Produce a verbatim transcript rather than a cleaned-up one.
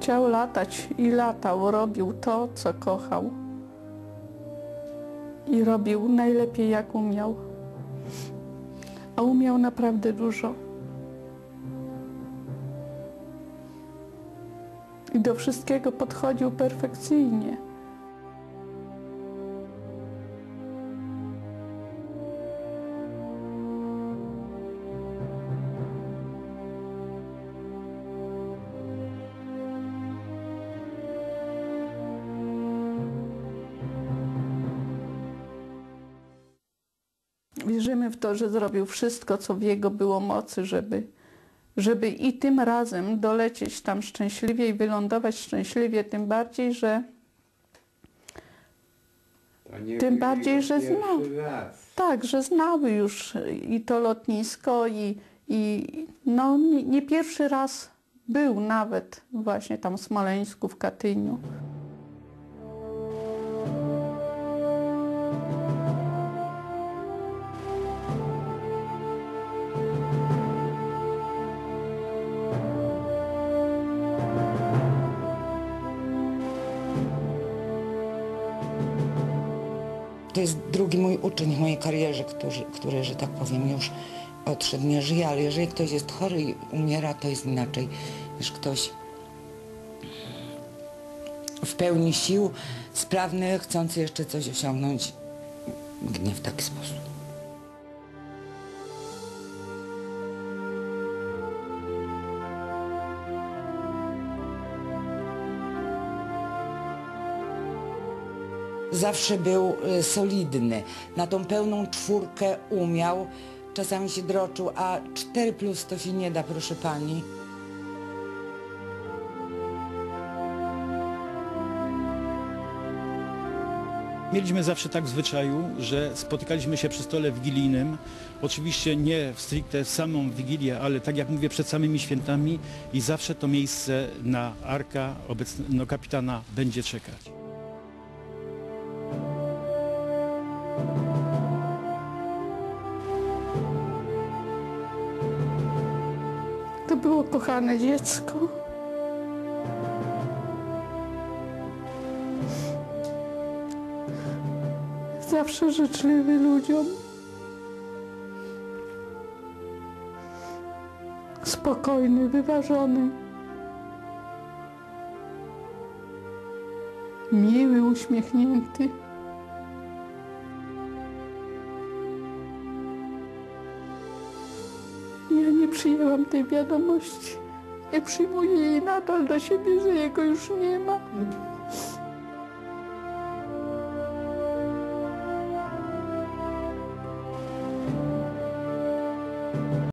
Chciał latać i latał, robił to, co kochał. I robił najlepiej, jak umiał. A umiał naprawdę dużo. I do wszystkiego podchodził perfekcyjnie. Wierzymy w to, że zrobił wszystko, co w jego było mocy, żeby, żeby i tym razem dolecieć tam szczęśliwie i wylądować szczęśliwie, tym bardziej, że tym bardziej, że znał, tak, że znały już i to lotnisko i, i no, nie, nie pierwszy raz był nawet właśnie tam w Smoleńsku, w Katyniu. To jest drugi mój uczeń w mojej karierze, który, który, że tak powiem, już odszedł, nie żyje, ale jeżeli ktoś jest chory i umiera, to jest inaczej niż ktoś w pełni sił, sprawny, chcący jeszcze coś osiągnąć, gnie w taki sposób. Zawsze był solidny, na tą pełną czwórkę umiał, czasami się droczył, a cztery plus to się nie da, proszę pani. Mieliśmy zawsze tak w zwyczaju, że spotykaliśmy się przy stole wigilijnym, oczywiście nie w stricte samą Wigilię, ale tak jak mówię, przed samymi świętami i zawsze to miejsce na Arka obecnego kapitana będzie czekać. To było kochane dziecko. Zawsze życzliwy ludziom. Spokojny, wyważony. Miły, uśmiechnięty. Ja nie przyjęłam tej wiadomości. Nie przyjmuję jej nadal do siebie, że jego już nie ma.